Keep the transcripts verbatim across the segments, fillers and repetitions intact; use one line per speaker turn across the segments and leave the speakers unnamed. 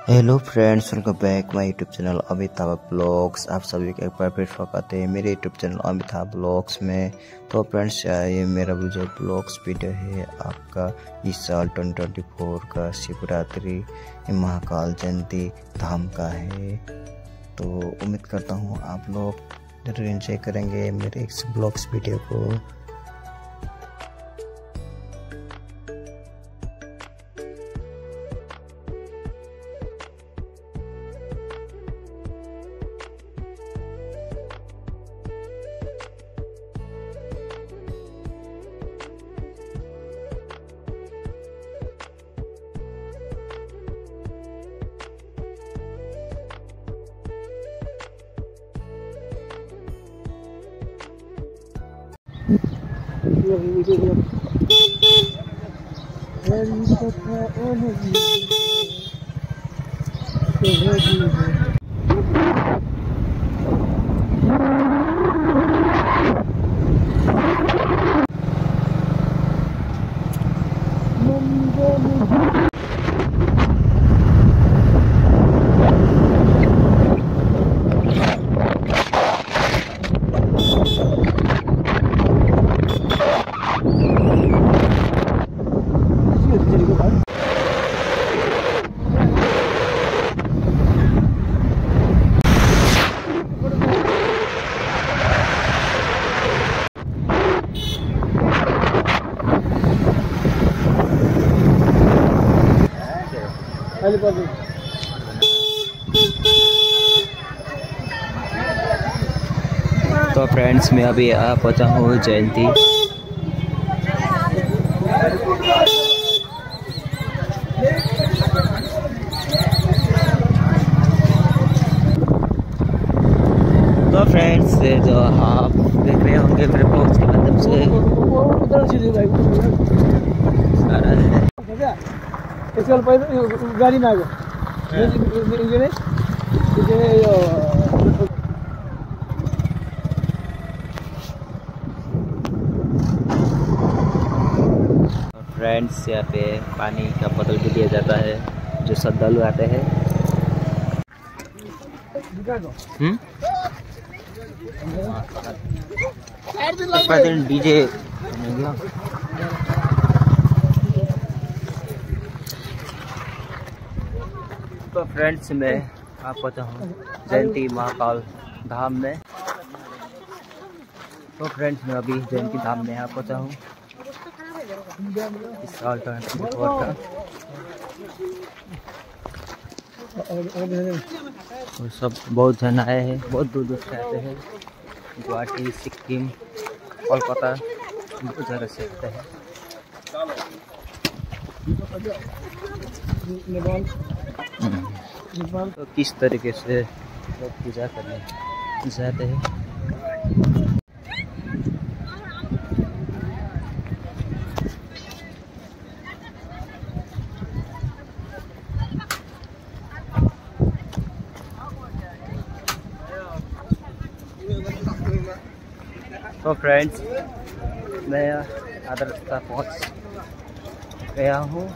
Hello friends, welcome back my YouTube channel Amitabh blogs. आप सभी का एक बार फिर स्वागत है मेरे यूट्यूब चैनल अमिताभ ब्लॉग्स में। तो फ्रेंड्स, ये मेरा जो ब्लॉग्स वीडियो है आपका इस साल ट्वेंटी ट्वेंटी फोर का शिवरात्रि महाकाल जयंती धाम का है। तो उम्मीद करता हूँ आप लोग जरूर एंजॉय करेंगे मेरे इस ब्लॉग्स वीडियो को। तो फ्रेंड्स, मैं अभी आ पहुंचा हूँ जयंती। तो फ्रेंड्स, जो आप देख रहे होंगे मेरे ब्लॉग्स के माध्यम से सारा है।
गाड़ी ना
फ्रेंड्स, यहाँ पे पानी का बोतल भी दिया जाता है जो श्रद्धालु आते हैं। हम्म डीजे तो फ्रेंड्स, मैं आप पहुँचा हूँ जयंती महाकाल धाम में। तो फ्रेंड्स, मैं अभी जयंती धाम में यहाँ पहुँचा हूँ इस साल ट्वेंटी फोर का। और सब बहुत जन आए हैं, बहुत दूर दूर से आते हैं। गुवाहाटी, सिक्किम, कोलकाता, बहुत जगह से आते हैं। तो किस तरीके से लोग पूजा करने जाते हैं। तो फ्रेंड्स, मैं आधा रास्ता पहुंच गया हूँ।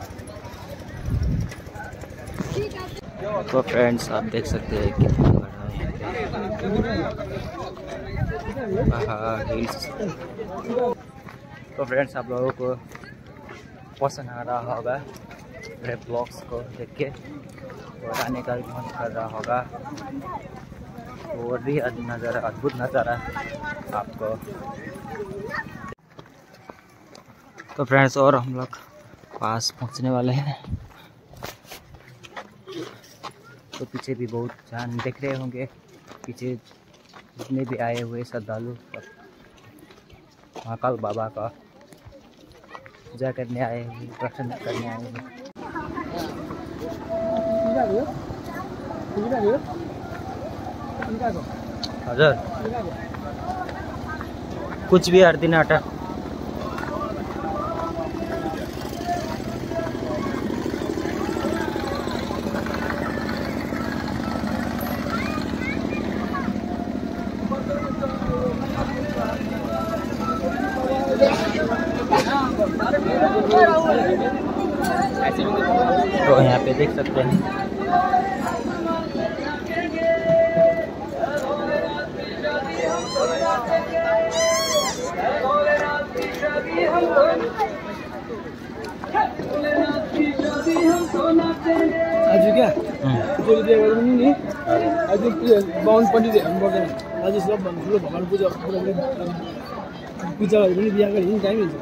तो फ्रेंड्स, आप देख सकते हैं कितना बड़ा है हिल्स। तो फ्रेंड्स, आप लोगों को पसंद आ रहा होगा मेरे ब्लॉग्स को देख के, और आने का भी मन कर रहा होगा। और भी नज़ारा, अद्भुत नज़ारा आपको। तो फ्रेंड्स, और हम लोग पास पहुंचने वाले हैं। तो पीछे भी बहुत जान देख रहे होंगे, पीछे जितने भी आए हुए श्रद्धालु महाकाल बाबा का पूजा करने आए हुए, दर्शन करने आए हुए। हजार कुछ भी हर दिन आटा तो यहाँ पे देख सकते हैं
आज क्या नहीं आज बाहुन पंडित पर्दैन आज सब ठुलो भगवान् पूजा पूजा भयो भने बिहा गरी टाइम हुन्छ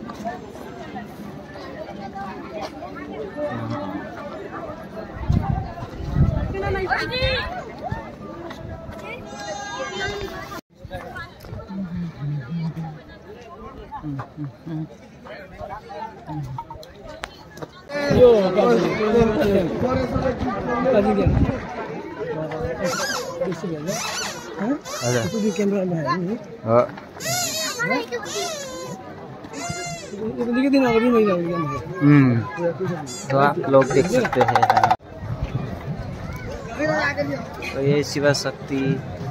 यो कैमरा में है दिन अभी नहीं लगेगा।
तो आप लोग देख सकते हैं तो ये शिव शक्ति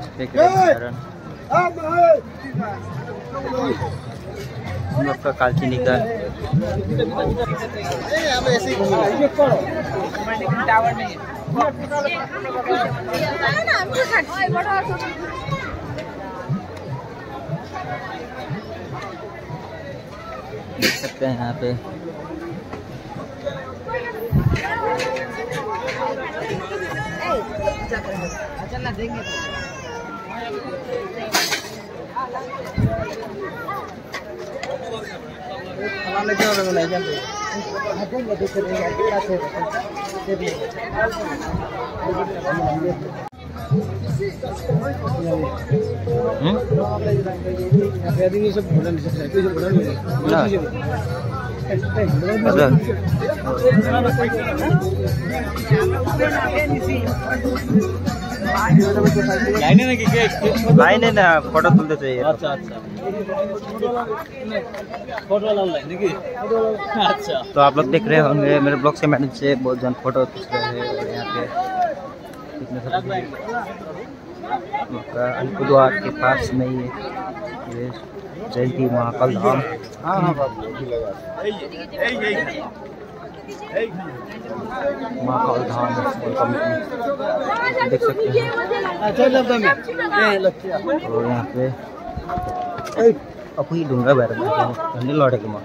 हम लोग का कालचिनी का देख सकते हैं यहाँ पे चलना देंगे लाइन है ना फोटो तुलते चाहिए। अच्छा अच्छा फोटो लाइन की अच्छा। तो आप लोग देख रहे होंगे मेरे ब्लॉग से मैडम से बहुत जन फोटो खींच रहे हैं और यहाँ पे कितने सब अलीपुरद्वार के पास में ये जयंती महाकाल धाम महाकाल धाम देख सकते हैं। और यहाँ पे अपनी ढूंगा बैठ ठंडी लौटे के माँ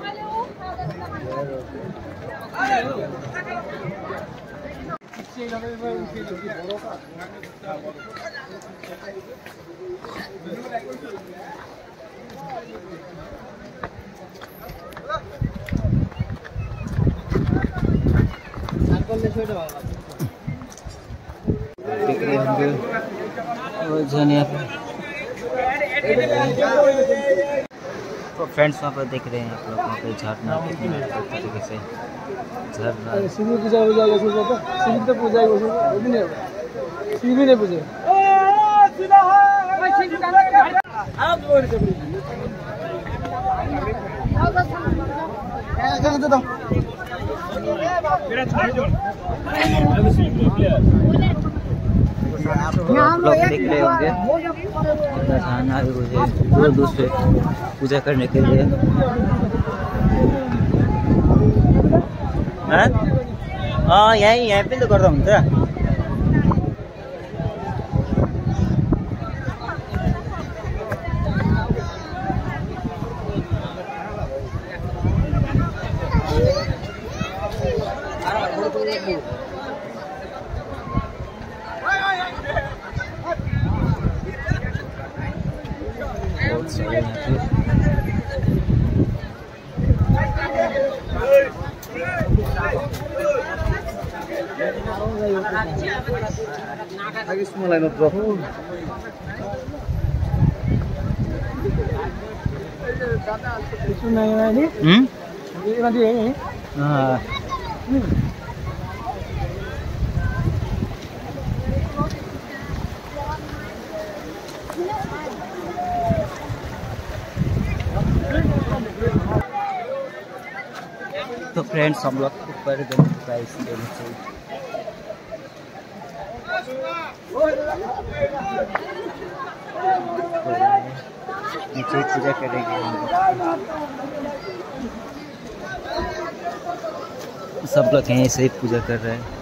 देख रहे होंगे तो फ्रेंड्स वहाँ पर देख रहे हैं आप लोग वहाँ पे झरना कितना तरीके से झरना
शिव पूजा हो जाएगा शिव तो पूजा भी नहीं शिव भी नहीं पूजे
आप लोग देख रहे होंगे दूर दूर से पूजा करने के लिए। हाँ यहीं यहीं पे तो कर रहा हूँ। तो फ्रेंड्स हम लोग ऊपर प्राइस देने चाहिए। नीचे पूजा करेंगे सब लोग यहीं से पूजा कर रहे हैं।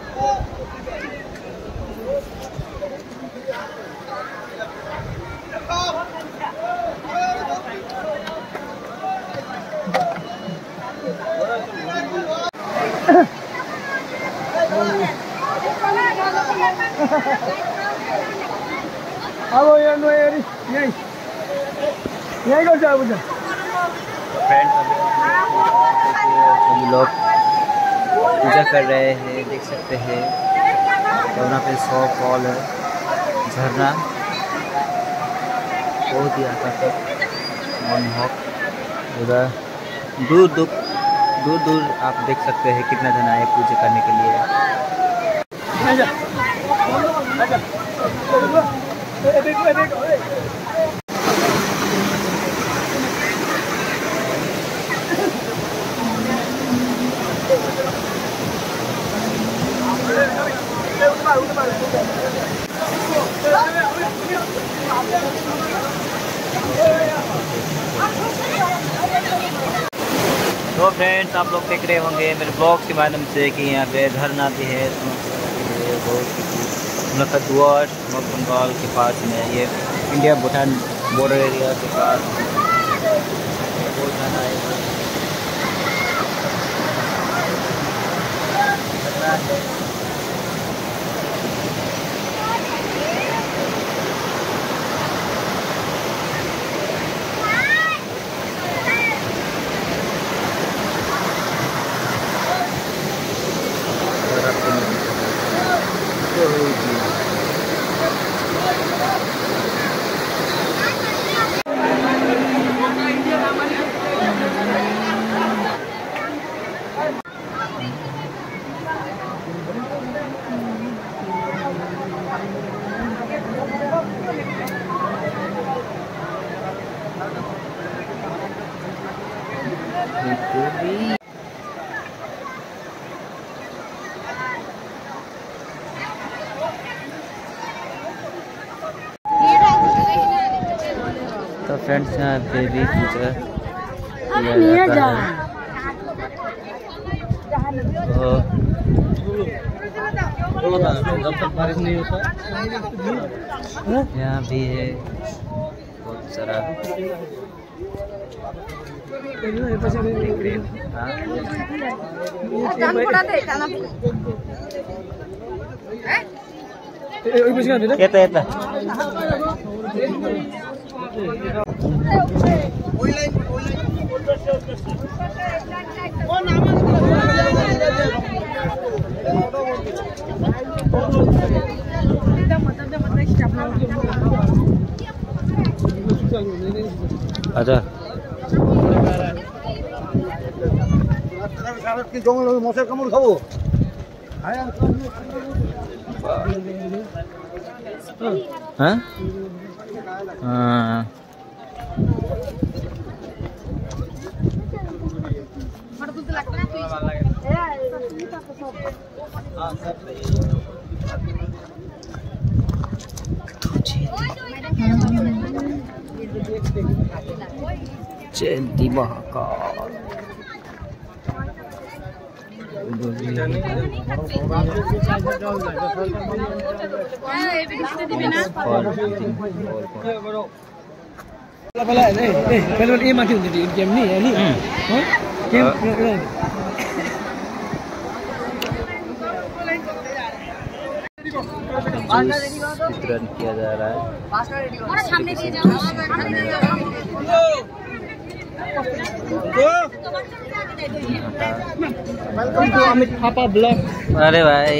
अब यहाँ नो यही यही यही कर जाओ बुझा।
फ्रेंड्स हम लोग पूजा कर रहे हैं, देख सकते हैं। और वहाँ पे सौ फॉल है, झरना बहुत ही आकर्षक मनमोहक। उधर दूर दूर दूर दूर आप देख सकते हैं कितना जन आए पूजा करने के लिए। तो फ्रेंड्स आप लोग देख रहे होंगे मेरे ब्लॉग के माध्यम से कि यहाँ पे झरना भी है, बहुत द्वार नॉर्थ बंगाल के पास में, ये इंडिया भूटान बॉर्डर एरिया के पास बहुत ज़्यादा है। तो फ्रेंड्स यहाँ पे भी पूजा किया जाता है।
जब तक बारिश नहीं होता
यहाँ भी है बहुत सारा।
येता येता
अच्छा
জঙ্গল মশার কামড় খাবো।
हाँ हाँ जयंती महाकाल
पहले नहीं नहीं पहले ये माटी होती थी गेम नहीं है नहीं हाँ गेम
वितरण किया जा रहा है।
Welcome to Amit Thapa blog.
अरे भाई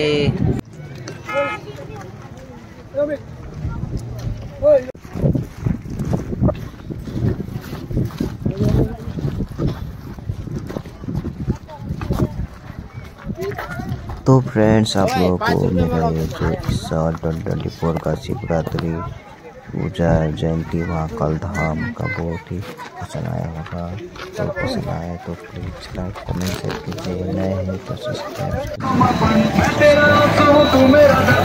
तो फ्रेंड्स आप लोगों को मेरा ये जो इस साल ट्वेंटी ट्वेंटी फोर का शिवरात्रि पूजा जयंती महाकाल धाम का बहुत ही पसंद आया होगा। तो पसंद आया तो प्लीज़ लाइक कमेंट शेयर कीजिए, नए हैं तो सब्सक्राइब।